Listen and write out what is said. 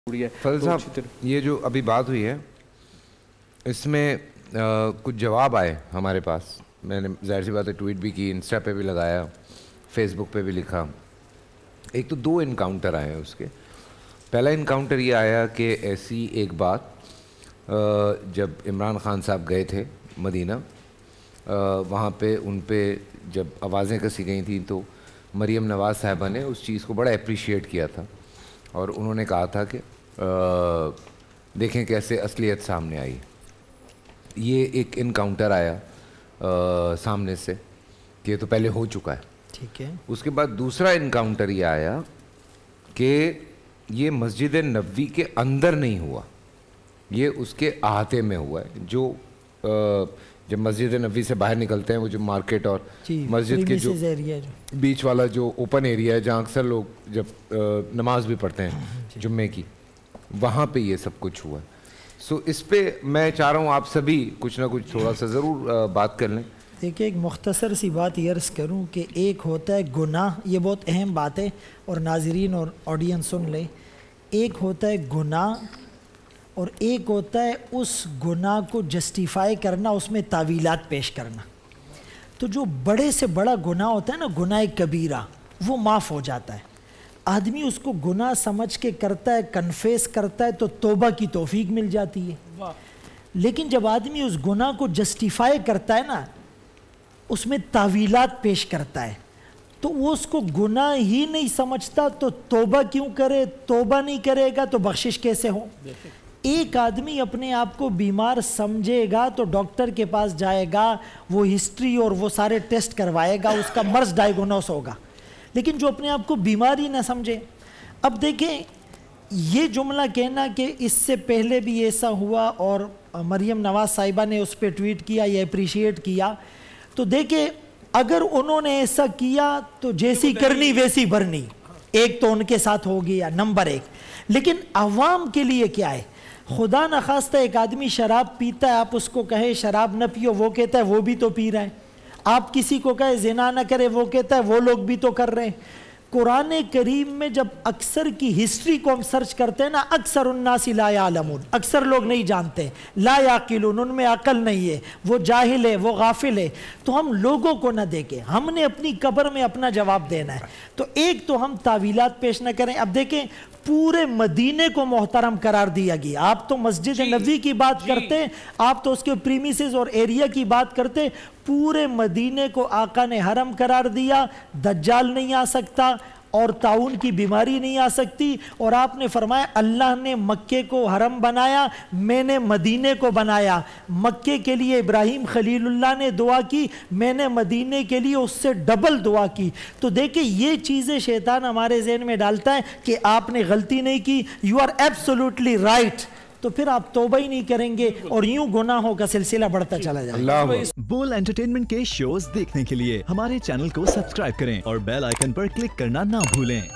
فضل صاحب یہ جو ابھی بات ہوئی ہے اس میں کچھ جواب آئے ہمارے پاس. میں نے ظاہر سی بات ہے ٹویٹ بھی کی, انسٹا پہ بھی لگایا, فیس بک پہ بھی لکھا. ایک تو دو انکاؤنٹر آئے ہیں اس کے. پہلا انکاؤنٹر یہ آیا کہ ایسی ایک بات جب عمران خان صاحب گئے تھے مدینہ, وہاں پہ ان پہ جب آوازیں کسی گئی تھیں تو مریم نواز صاحبہ نے اس چیز کو بڑا اپریشیٹ کیا تھا اور انہوں نے کہا تھا کہ دیکھیں کیسے اصلیت سامنے آئی. یہ ایک انکاؤنٹر آیا سامنے سے کہ یہ تو پہلے ہو چکا ہے. ٹھیک ہے. اس کے بعد دوسرا انکاؤنٹر یہ آیا کہ یہ مسجد نبوی کے اندر نہیں ہوا, یہ اس کے احاطے میں ہوا ہے. جو جب مسجد نبوی سے باہر نکلتے ہیں وہ جو مارکیٹ اور مسجد کے جو بیچ والا جو اوپن ایریا ہے جہاں اکثر لوگ جب نماز بھی پڑھتے ہیں جمعے کی, وہاں پہ یہ سب کچھ ہوا ہے. سو اس پہ میں چاہ رہا ہوں آپ سبھی کچھ نہ کچھ تھوڑا سا ضرور بات کر لیں. دیکھیں ایک مختصر سی بات یہ عرض کروں کہ ایک ہوتا ہے گناہ, یہ بہت اہم بات ہے اور ناظرین اور آڈینس سن لیں. ایک ہوتا ہے گناہ اور ایک ہوتا ہے اس گناہ کو جسٹیفائی کرنا, اس میں تعویلات پیش کرنا. تو جو بڑے سے بڑا گناہ ہوتا ہے نا, گناہ کبیرہ, وہ معاف ہو جاتا ہے. آدمی اس کو گناہ سمجھ کے کرتا ہے, کنفیس کرتا ہے تو توبہ کی توفیق مل جاتی ہے. لیکن جب آدمی اس گناہ کو جسٹیفائی کرتا ہے نا, اس میں تعویلات پیش کرتا ہے, تو وہ اس کو گناہ ہی نہیں سمجھتا تو توبہ کیوں کرے, توبہ نہیں کرے گا تو بخشش کیسے ہو. ایک آدمی اپنے آپ کو بیمار سمجھے گا تو ڈاکٹر کے پاس جائے گا, وہ ہسٹری اور وہ سارے ٹیسٹ کروائے گا, اس کا مرض ڈائیگنوس ہوگا. لیکن جو اپنے آپ کو بیماری نہ سمجھے. اب دیکھیں یہ جملہ کہنا کہ اس سے پہلے بھی ایسا ہوا اور مریم نواز صاحبہ نے اس پہ ٹویٹ کیا, یہ اپریشیٹ کیا, تو دیکھیں اگر انہوں نے ایسا کیا تو جیسی کرنی ویسی بھرنی, ایک تو ان کے ساتھ ہو گیا نمبر ایک. لیکن عوام کے لیے کیا ہے؟ خدا نخواستہ ایک آدمی شراب پیتا ہے, آپ اس کو کہے شراب نہ پیو, وہ کہتا ہے وہ بھی تو پی رہا ہے. آپ کسی کو کہے زنا نہ کرے, وہ کہتا ہے وہ لوگ بھی تو کر رہے ہیں. قرآن کریم میں جب اکثر کی ہسٹری کو ہم سرچ کرتے ہیں نا, اکثر الناس لا یعلمون, اکثر لوگ نہیں جانتے, لا یعقلون, ان میں عقل نہیں ہے, وہ جاہل ہے, وہ غافل ہے. تو ہم لوگوں کو نہ دیکھیں, ہم نے اپنی قبر میں اپنا جواب دینا ہے. تو ایک تو ہم تعویلات پیش نہ کریں. اب دیکھیں پورے مدینے کو محترم قرار دیا گیا. آپ تو مسجد نبوی کی بات کرتے, آپ تو اس کے پریمیسز اور ایریا کی بات کرتے. پورے مدینے کو آقا نے حرم قرار دیا, دجال نہیں آ سکتا اور طاعون کی بیماری نہیں آ سکتی. اور آپ نے فرمایا اللہ نے مکے کو حرم بنایا, میں نے مدینے کو بنایا. مکے کے لیے ابراہیم خلیل اللہ نے دعا کی, میں نے مدینے کے لیے اس سے ڈبل دعا کی. تو دیکھیں یہ چیزیں شیطان ہمارے ذہن میں ڈالتا ہے کہ آپ نے غلطی نہیں کی, یو آر ایبسولوٹلی رائٹ. تو پھر آپ توبہ ہی نہیں کریں گے اور یوں گناہوں کا سلسلہ بڑھتا چلا جائے گا. بول انٹرٹینمنٹ کے شوز دیکھنے کے لیے ہمارے چینل کو سبسکرائب کریں اور بیل آئیکن پر کلک کرنا نہ بھولیں.